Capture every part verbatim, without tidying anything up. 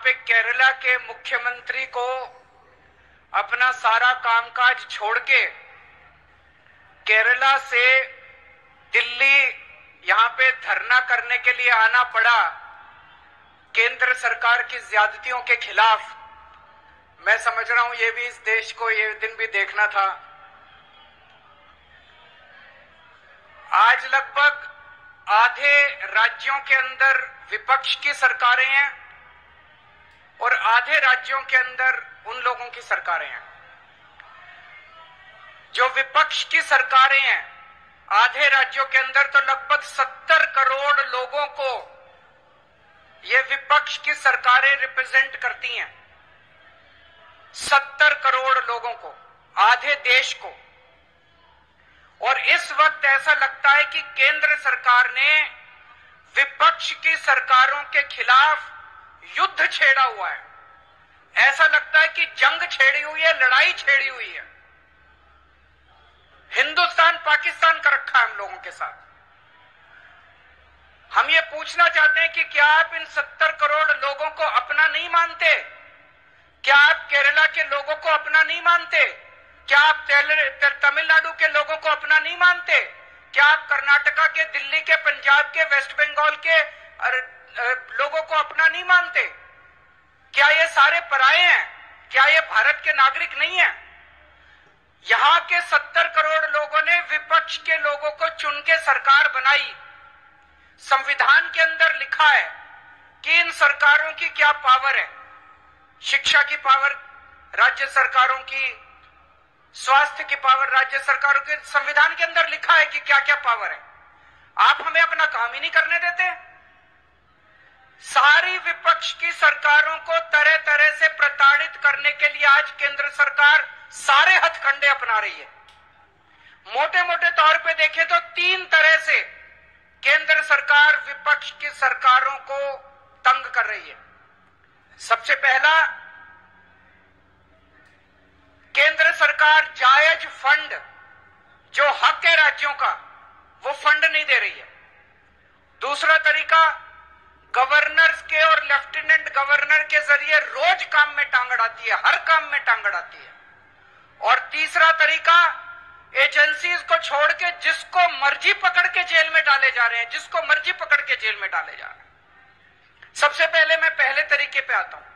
पे केरला के मुख्यमंत्री को अपना सारा कामकाज छोड़ के केरला से दिल्ली यहां पे धरना करने के लिए आना पड़ा केंद्र सरकार की ज्यादतियों के खिलाफ। मैं समझ रहा हूं ये भी इस देश को ये दिन भी देखना था। आज लगभग आधे राज्यों के अंदर विपक्ष की सरकारें हैं और आधे राज्यों के अंदर उन लोगों की सरकारें हैं। जो विपक्ष की सरकारें हैं आधे राज्यों के अंदर तो लगभग सत्तर करोड़ लोगों को ये विपक्ष की सरकारें रिप्रेजेंट करती हैं। सत्तर करोड़ लोगों को, आधे देश को। और इस वक्त ऐसा लगता है कि केंद्र सरकार ने विपक्ष की सरकारों के खिलाफ युद्ध छेड़ा हुआ है। ऐसा लगता है कि जंग छेड़ी हुई है, लड़ाई छेड़ी हुई है। हिंदुस्तान पाकिस्तान का रखा है हम लोगों के साथ। हम ये पूछना चाहते हैं कि क्या आप इन सत्तर करोड़ लोगों को अपना नहीं मानते? क्या आप केरला के लोगों को अपना नहीं मानते? क्या आप तमिलनाडु के लोगों को अपना नहीं मानते? क्या आप कर्नाटका के, दिल्ली के, पंजाब के, वेस्ट बंगाल के लोगों को अपना नहीं मानते? क्या ये सारे पराये हैं? क्या ये भारत के नागरिक नहीं हैं? यहां के सत्तर करोड़ लोगों ने विपक्ष के लोगों को चुन के सरकार बनाई। संविधान के अंदर लिखा है कि इन सरकारों की क्या पावर है। शिक्षा की पावर राज्य सरकारों की, स्वास्थ्य की पावर राज्य सरकारों के, संविधान के अंदर लिखा है कि क्या क्या पावर है। आप हमें अपना काम ही नहीं करने देते। सारी विपक्ष की सरकारों को तरह तरह से प्रताड़ित करने के लिए आज केंद्र सरकार सारे हथकंडे अपना रही है। मोटे मोटे तौर पे देखें तो तीन तरह से केंद्र सरकार विपक्ष की सरकारों को तंग कर रही है। सबसे पहला, केंद्र सरकार जायज फंड, जो हक है राज्यों का, वो फंड नहीं दे रही है। दूसरा तरीका, गवर्नर्स के और लेफ्टिनेंट गवर्नर के जरिए रोज काम में टांग अड़ाती है, हर काम में टांग अड़ाती है। और तीसरा तरीका, एजेंसीज को छोड़ के जिसको मर्जी पकड़ के जेल में डाले जा रहे हैं, जिसको मर्जी पकड़ के जेल में डाले जा रहे हैं। सबसे पहले मैं पहले तरीके पे आता हूं।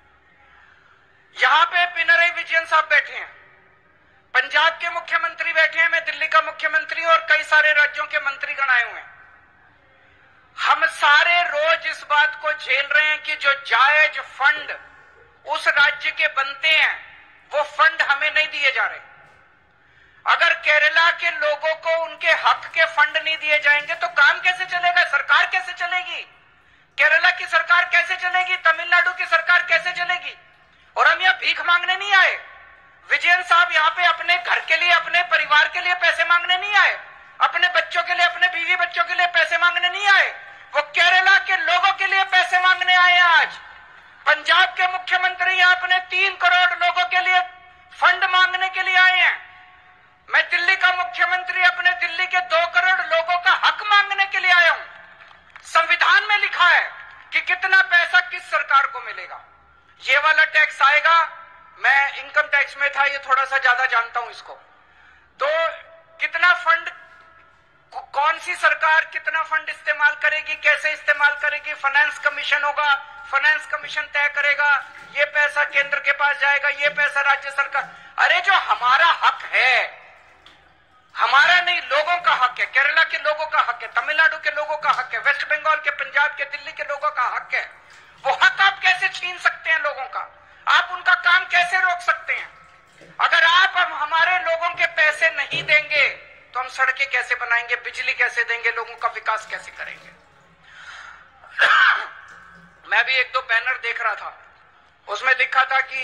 यहां पे पिनरई विजयन साहब बैठे हैं, पंजाब के मुख्यमंत्री बैठे हैं, मैं दिल्ली का मुख्यमंत्री और कई सारे राज्यों के मंत्रीगण आए हुए हैं। हम सारे रोज इस बात को झेल रहे हैं कि जो जायज फंड उस राज्य के बनते हैं वो फंड हमें नहीं दिए जा रहे। अगर केरला के लोगों को उनके हक के फंड नहीं दिए जाएंगे तो काम कैसे चलेगा? सरकार कैसे चलेगी? केरला की सरकार कैसे चलेगी? तमिलनाडु की सरकार कैसे चलेगी? और हम यहां भीख मांगने नहीं आए। विजयन साहब यहां पे अपने घर के लिए, अपने परिवार के लिए पैसे मांगने नहीं आए, अपने बच्चों के लिए, अपने बीवी बच्चों के लिए पैसे मांगने नहीं आए। वो केरला के लोगों के लिए पैसे मांगने आए हैं। आज पंजाब के मुख्यमंत्री यहां अपने तीन करोड़ लोगों के लिए फंड मांगने के लिए आए हैं। मैं दिल्ली का मुख्यमंत्री अपने दिल्ली के दो करोड़ लोगों का हक मांगने के लिए आया हूं। संविधान में लिखा है कि कितना पैसा किस सरकार को मिलेगा। ये वाला टैक्स आएगा, मैं इनकम टैक्स में था, ये थोड़ा सा ज्यादा जानता हूं इसको। तो कितना फंड, कौन सी सरकार कितना फंड इस्तेमाल करेगी, कैसे इस्तेमाल करेगी, फाइनेंस कमीशन होगा, फाइनेंस कमीशन तय करेगा, ये पैसा केंद्र के पास जाएगा, ये पैसा राज्य सरकार। अरे जो हमारा हक है, हमारा नहीं, लोगों का हक है, केरला के लोगों का हक है, तमिलनाडु के लोगों का हक है, वेस्ट बंगाल के, पंजाब के, दिल्ली के लोगों का हक है। वो हक आप कैसे छीन सकते हैं लोगों का? आप उनका काम कैसे रोक सकते हैं? अगर आप हम हमारे लोगों के पैसे नहीं देंगे तो हम सड़कें कैसे बनाएंगे, बिजली कैसे देंगे, लोगों का विकास कैसे करेंगे? मैं भी एक दो बैनर देख रहा था, उसमें लिखा था कि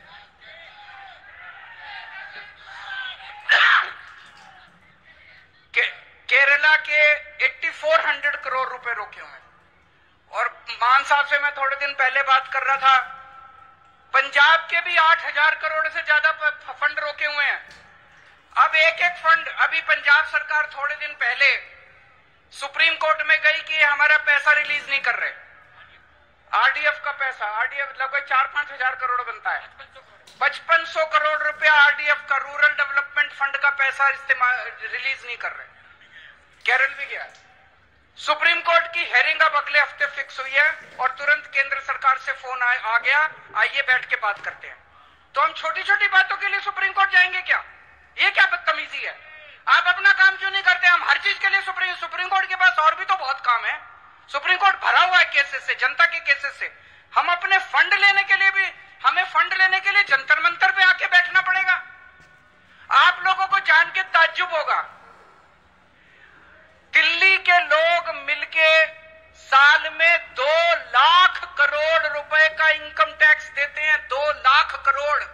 के, केरला के चौरासी सौ करोड़ रुपए रोके हुए हैं। और मान साहब से मैं थोड़े दिन पहले बात कर रहा था, पंजाब के भी आठ हजार करोड़ से ज्यादा फंड रोके हुए हैं। अब एक एक फंड, अभी पंजाब सरकार थोड़े दिन पहले सुप्रीम कोर्ट में गई कि हमारा पैसा रिलीज नहीं कर रहे। आरडीएफ का पैसा, आरडीएफ लगभग चार पांच हजार करोड़ बनता है, पचपन सौ करोड़ रुपया आरडीएफ का, रूरल डेवलपमेंट फंड का पैसा इस्तेमाल रिलीज नहीं कर रहे। केरल भी गया। सुप्रीम कोर्ट की हेयरिंग अब अगले हफ्ते फिक्स हुई है और तुरंत केंद्र सरकार से फोन आ, आ गया, आइए बैठ के बात करते हैं। तो हम छोटी छोटी बातों के लिए सुप्रीम कोर्ट जाएंगे क्या? ये क्या बदतमीजी है? आप अपना काम क्यों नहीं करते? हम हर चीज के लिए सुप्रीम सुप्रीम कोर्ट के पास और भी तो बहुत काम है। सुप्रीम कोर्ट भरा हुआ है केसेस से, जनता के केसेस से। हम अपने फंड लेने के लिए भी, हमें फंड लेने के लिए जंतर मंतर पे आके बैठना पड़ेगा। आप लोगों को जान के ताज्जुब होगा, दिल्ली के लोग मिलके साल में दो लाख करोड़ रुपए का इनकम टैक्स देते हैं, दो लाख करोड़।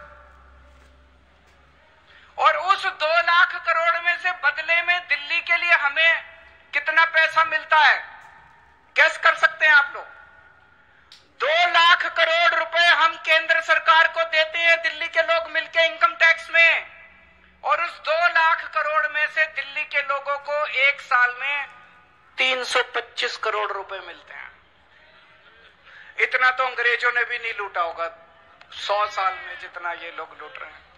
और उस दो लाख करोड़ में से बदले में दिल्ली के लिए हमें कितना पैसा मिलता है, गैस कर सकते हैं आप लोग? दो लाख करोड़ रुपए हम केंद्र सरकार को देते हैं दिल्ली के लोग मिलके इनकम टैक्स में, और उस दो लाख करोड़ में से दिल्ली के लोगों को एक साल में तीन सौ पच्चीस करोड़ रुपए मिलते हैं। इतना तो अंग्रेजों ने भी नहीं लूटा होगा सौ साल में जितना ये लोग लूट रहे हैं।